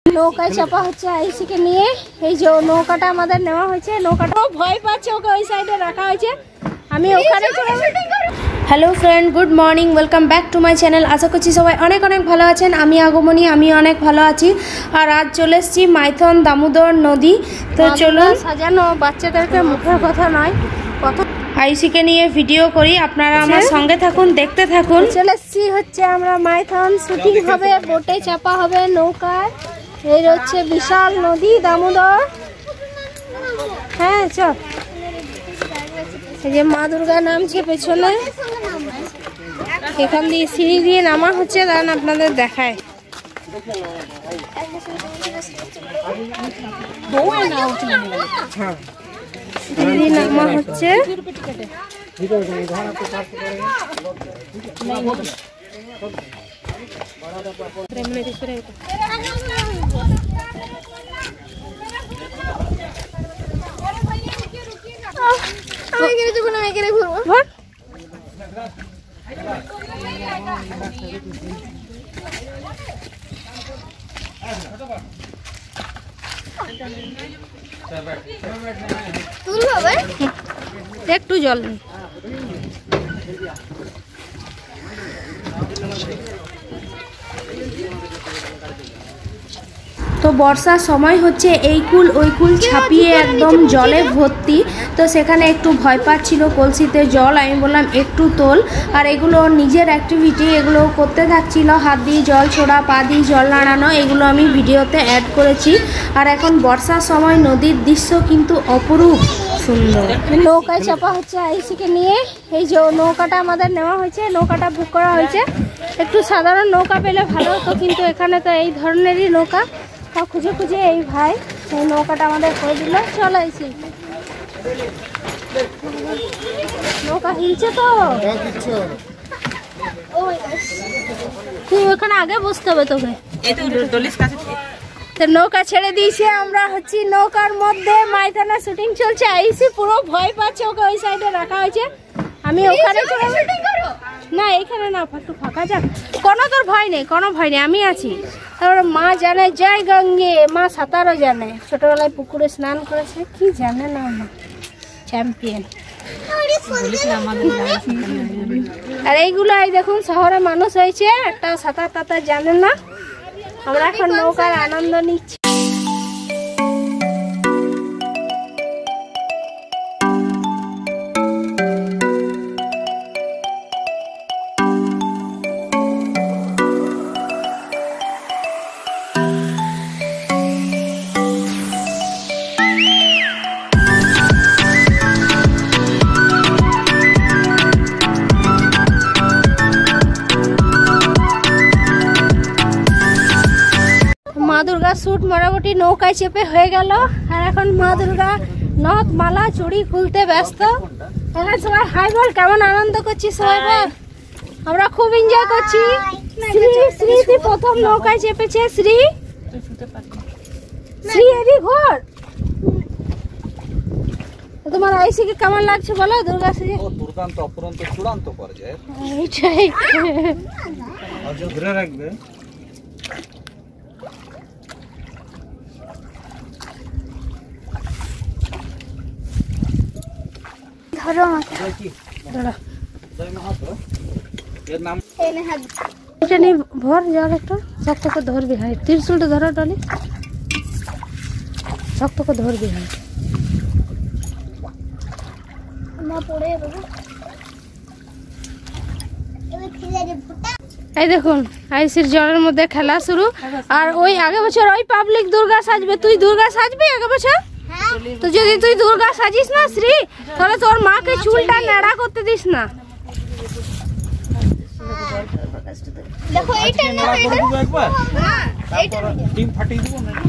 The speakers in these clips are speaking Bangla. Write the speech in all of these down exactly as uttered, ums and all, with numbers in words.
নৌকায় চাপা হচ্ছে আইসিকে নিয়ে। এই যে নৌকাটা আমাদের নেওয়া হয়েছে, নৌকাটাও ভয় পাচ্ছে, ওকে ওই সাইডে রাখা হয়েছে, আমি ওখানে চলে। Hello friend, good morning, welcome back to my channel. আশা করছি সবাই অনেক অনেক ভালো আছেন। আমি আগমনী, আমি অনেক ভালো আছি। আর আজ চলে এসেছি মাইথন দামোদর নদী। তো চলুন, সাজানো বাচ্চাদেরকে মুখের কথা নয়, কত আইসিকে নিয়ে ভিডিও করি, আপনারা আমার সঙ্গে থাকুন, দেখতে থাকুন। চলে এসেছি হচ্ছে আমরা মাইথন, শুটিং হবে, বোটে চাপা হবে, নৌকায়। এই হচ্ছে বিশাল নদী দামোদর। হ্যাঁ চল, এই যে মা দুর্গা নামছে পেছনে, এখান দিয়ে সিঁড়ি দিয়ে নামা হচ্ছে, দাঁড়ান আপনাদের দেখায়। সিঁড়ি দিয়ে নামা হচ্ছে, একটু জল নেই। তো বর্ষার সময় হচ্ছে এই কুল ওই কুল ছাপিয়ে একদম জলে ভর্তি। তো সেখানে একটু ভয় পাচ্ছিল, কলসিতে জল, আমি বললাম একটু তোল। আর এগুলো নিজের অ্যাক্টিভিটি, এগুলো করতে থাকছিল, হাত দিয়ে জল ছোড়া, পা দিয়ে জল নাড়ানো, এগুলো আমি ভিডিওতে অ্যাড করেছি। আর এখন বর্ষার সময় নদীর দৃশ্য কিন্তু অপরূপ সুন্দর। নৌকায় চাপা হচ্ছে আইসিকে নিয়ে। এই যে নৌকাটা আমাদের নেওয়া হয়েছে, নৌকাটা বুক করা হয়েছে। একটু সাধারণ নৌকা পেলে ভালো হতো, কিন্তু এখানে তো এই ধরনেরই নৌকা। তা খুঁজে খুঁজে এই ভাই এই নৌকাটা আমাদের করে দিল। চল আইসি, নৌকা হিলছে তো, তুই ওখানে আগে বসতে হবে তোকে। নৌকা ছেড়ে দিয়েছে, আমরা হচ্ছি নৌকার মধ্যে, মাইথানা শুটিং চলছে। আইসি পুরো ভয় পাচ্ছে, ওকে ওই সাইডে রাখা হয়েছে, আমি ওখানে চলে। না এখানে না, একটু ফাঁকা যাক, কোনো তোর ভয় নেই, কোনো ভয় নেই, আমি আছি। তারপরে মা জানে জয় গঙ্গে, মা সাঁতারও জানে, ছোটবেলায় পুকুরে স্নান করেছে, কি জানে না মা, চ্যাম্পিয়ন। আর এইগুলো এই দেখুন, শহরে মানুষ হয়েছে, একটা সাঁতার টাতার জানেন না। আমরা এখন নৌকার আনন্দ নিচ্ছি। মা দুর্গা শুট মোটামুটি নৌকায় চেপে হয়ে গেল। আর এখন মা দুর্গা নথ মালা চুড়ি খুলতে ব্যস্ত। এখন সবাই হাই বল, কেমন আনন্দ করছি সবাই বল। আমরা খুব এনজয় করছি। শ্রী শ্রী প্রথম নৌকায় চেপেছে, শ্রী শ্রী এরি ঘর। তোমার আইসিকে কেমন লাগছে বলো দুর্গা সেজে? দুর্দান্ত, অপরন্ত, চূড়ান্ত পর্যায়ে। এইটাই ধরে রাখবে। ধরো আমাকে, ধরো। এটা নিয়ে ভর জল একটু শক্ত করে ধরবি, হয় ত্রিশুলটা ধরো টলি, শক্ত করে ধরবি। হয় এই দেখুন আইসির জলের মধ্যে খেলা শুরু। আর ওই আগে বছর ওই পাবলিক দুর্গা সাজবে, তুই দুর্গা সাজবি আগে বছর? তো যদি তুই দুর্গা সাজিস না শ্রী, তাহলে তোর মাকে চুলটা নেড়া করতে দিস না। দেখো এইটা না, একবার হ্যাঁ এইটা টিম ফাটিয়ে দিব না।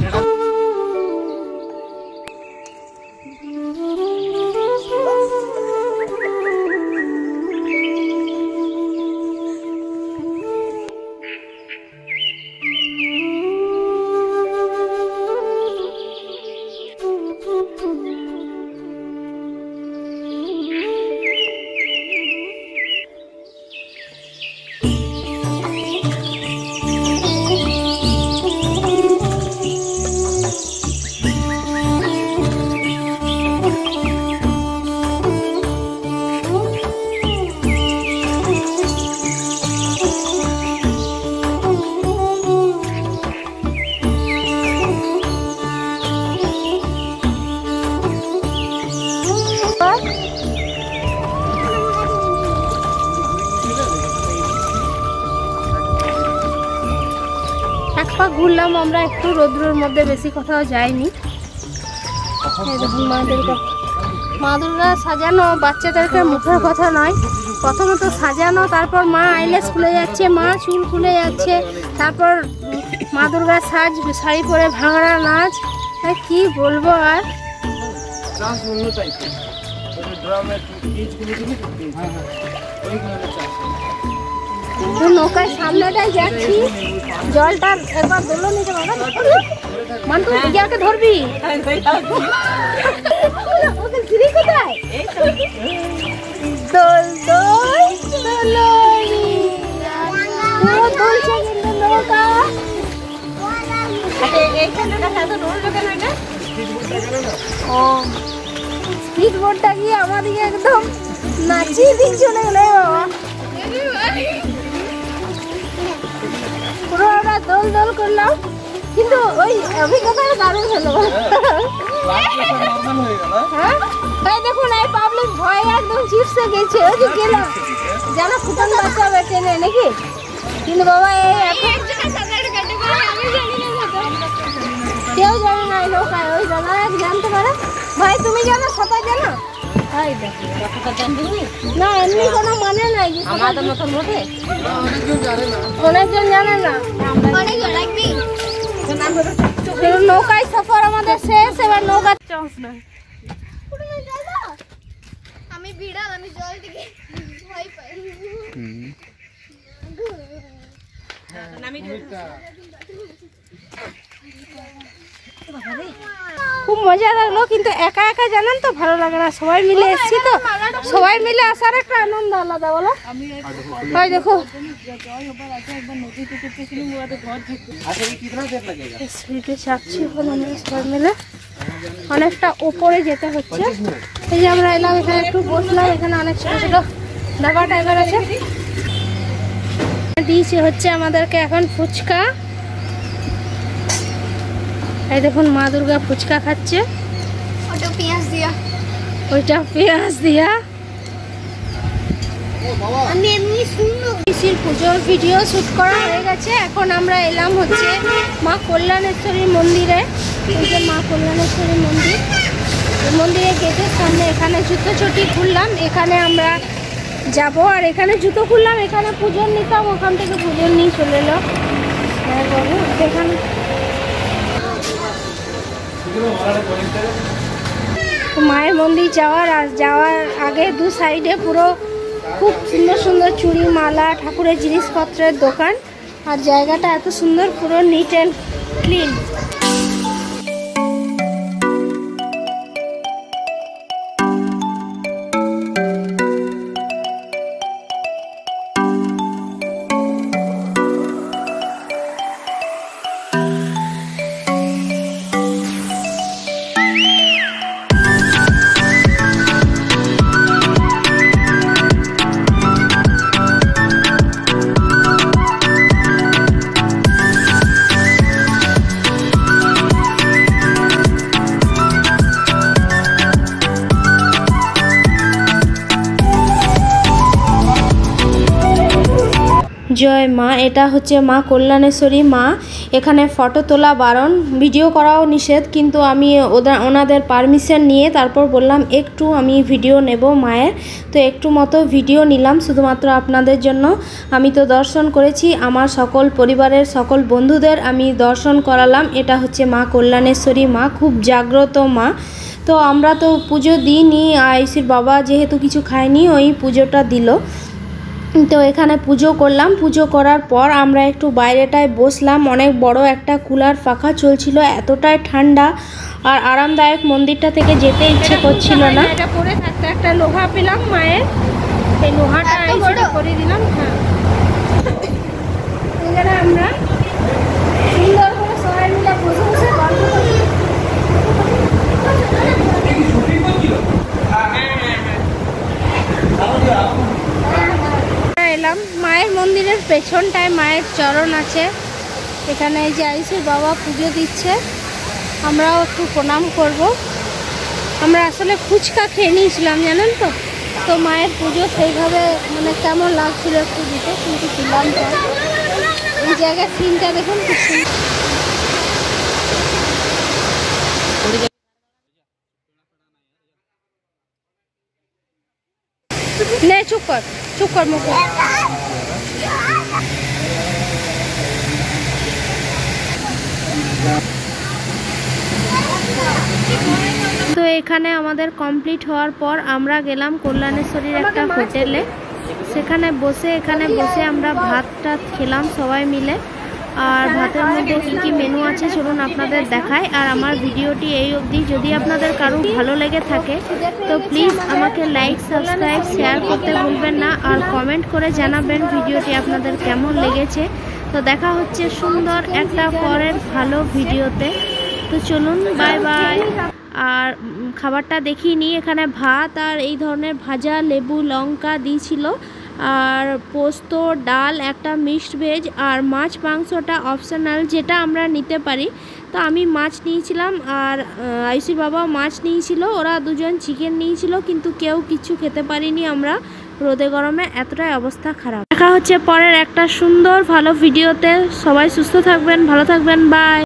ঘুরলাম আমরা একটু, রোদ্রের মধ্যে বেশি কোথাও যাইনি। মা দুর্গা মা দুর্গা সাজানো, বাচ্চাদেরকে মুখের কথা নয়, প্রথমত সাজানো, তারপর মা আইলেস খুলে যাচ্ছে, মা চুল খুলে যাচ্ছে, তারপর মা দুর্গার সাজ, শাড়ি পরে ভাঙড়া নাচ, কি বলবো আর। নৌকার সামনেটাই যাচ্ছি, জলটা একবার দোলো নিতে পারো মান্টু, ইয়াকে ধরবি কোথায়? দোল দোল দোলনি পুরো দোলছে কিন্তু নৌকা। ও স্পিড বোটটা গিয়ে আমাদিকে একদম নাচিয়ে দিয়ে চলে গেল বাবা। পুরো আমরা দোল দোল করলাম, কিন্তু ওই অভিজ্ঞতাটা দারুণ হলো। হ্যাঁ দেখুন এই পাবলিক ভয় একদম চিপসে গেছে, ওই যে গেলাম যেন ফুটন বাচ্চা বেটে নেয় নাকি, কিন্তু বাবা এই কেউ জানে না নৌকায়, ওই জানা এক জানতে পারে। ভাই তুমি জানো, সাঁতার জানো? না এমনি কোনো মানে নাই, অনেকজন জানে না। নৌকায় সফর আমাদের শেষ, এবার নৌকা আমি বিড়াল, আমি জল থেকে ভয় পাই। খুব মজা লাগলো, কিন্তু একা একা জানেন তো ভালো লাগে না, সবাই মিলে এসছি তো, সবাই মিলে আসার একটা আনন্দ আলাদা বলো। ভাই দেখো চাপছি এখন আমরা সবাই মিলে, অনেকটা উপরে যেতে হচ্ছে। এই যে আমরা এলাম, এখানে একটু বসলাম, এখানে অনেক ছোট ছোট ডাবা টাইপের আছে। দিয়েছে হচ্ছে আমাদেরকে এখন ফুচকা, এই দেখুন মা দুর্গা ফুচকা খাচ্ছে, ওটা পেঁয়াজ দিয়া, ওইটা পেঁয়াজ দিয়া। আমি এমনি শুনলো পিসির পুজোর ভিডিও শুট করা হয়ে গেছে, এখন আমরা এলাম হচ্ছে মা কল্যাণেশ্বরী মন্দিরে। এই যে মা কল্যাণেশ্বরী মন্দির, এই মন্দিরের গেটের সামনে, এখানে জুতো চটি খুললাম, এখানে আমরা যাব, আর এখানে জুতো খুললাম, এখানে পুজো নিতাম, ওখান থেকে পুজো নিয়ে চলে এলো। হ্যাঁ বাবু, এখানে মায়ের মন্দির যাওয়ার আর যাওয়ার আগে দু সাইডে পুরো খুব সুন্দর সুন্দর চুড়ি, মালা, ঠাকুরের জিনিসপত্রের দোকান, আর জায়গাটা এত সুন্দর, পুরো নিট অ্যান্ড ক্লিন। জয় মা, এটা হচ্ছে মা কল্যাণেশ্বরী মা। এখানে ফটো তোলা বারণ, ভিডিও করাও নিষেধ, কিন্তু আমি ওদের ওনাদের পারমিশন নিয়ে তারপর বললাম একটু আমি ভিডিও নেব মায়ের, তো একটু মতো ভিডিও নিলাম শুধুমাত্র আপনাদের জন্য। আমি তো দর্শন করেছি, আমার সকল পরিবারের সকল বন্ধুদের আমি দর্শন করালাম। এটা হচ্ছে মা কল্যাণেশ্বরী মা, খুব জাগ্রত মা। তো আমরা তো পুজো দিইনি, আয়ুষির বাবা যেহেতু কিছু খায়নি, ওই পুজোটা দিল। তো এখানে পুজো করলাম, পুজো করার পর আমরা একটু বাইরেটায় বসলাম, অনেক বড় একটা কুলার পাখা চলছিল, এতটাই ঠান্ডা আর আরামদায়ক, মন্দিরটা থেকে যেতে ইচ্ছে করছিল না। এটা পরে থাকতে একটা লোহা পেলাম মায়ের, এই লোহাটা করে দিলাম। হ্যাঁ এখানে আমরা সুন্দর করে সবাই মিলে বসে বসে গল্প করি। এলাম মায়ের মন্দিরের পেছনটায় মায়ের চরণ আছে, এখানে এই যে আয়ুষের বাবা পুজো দিচ্ছে, আমরাও একটু প্রণাম করব। আমরা আসলে ফুচকা খেয়ে নিয়েছিলাম জানেন তো, তো মায়ের পুজো সেইভাবে মানে কেমন লাগছিল একটু দিতে, কিন্তু দিলাম। এই জায়গার সিনটা দেখুন খুব সুন্দর। নে চুপ কর চুপ কর মুখ তো এখানে আমাদের কমপ্লিট হওয়ার পর আমরা গেলাম কল্যাণেশ্বরীর একটা হোটেলে। সেখানে বসে এখানে বসে আমরা ভাতটা খেলাম সবাই মিলে। আর ভাতের মধ্যে কী কী মেনু আছে চলুন আপনাদের দেখাই। আর আমার ভিডিওটি এই অবধি যদি আপনাদের কারো ভালো লেগে থাকে তো প্লিজ আমাকে লাইক সাবস্ক্রাইব শেয়ার করতে ভুলবেন না। আর কমেন্ট করে জানাবেন ভিডিওটি আপনাদের কেমন লেগেছে। তো দেখা হচ্ছে সুন্দর একটা পরের ভালো ভিডিওতে। তো চলুন বাই বাই। আর খাবারটা দেখিয়ে নিই, এখানে ভাত আর এই ধরনের ভাজা লেবু লঙ্কা দিয়েছিল, আর পোস্ত ডাল একটা মিক্সড ভেজ, আর মাছ মাংসটা অপশনাল যেটা আমরা নিতে পারি। তো আমি মাছ নিয়েছিলাম আর আয়ুষির বাবা মাছ নিয়েছিল, ওরা দুজন চিকেন নিয়েছিল, কিন্তু কেউ কিছু খেতে পারিনি আমরা রোদে গরমে, এতটাই অবস্থা খারাপ। দেখা হচ্ছে পরের একটা সুন্দর ভালো ভিডিওতে। সবাই সুস্থ থাকবেন, ভালো থাকবেন, বাই।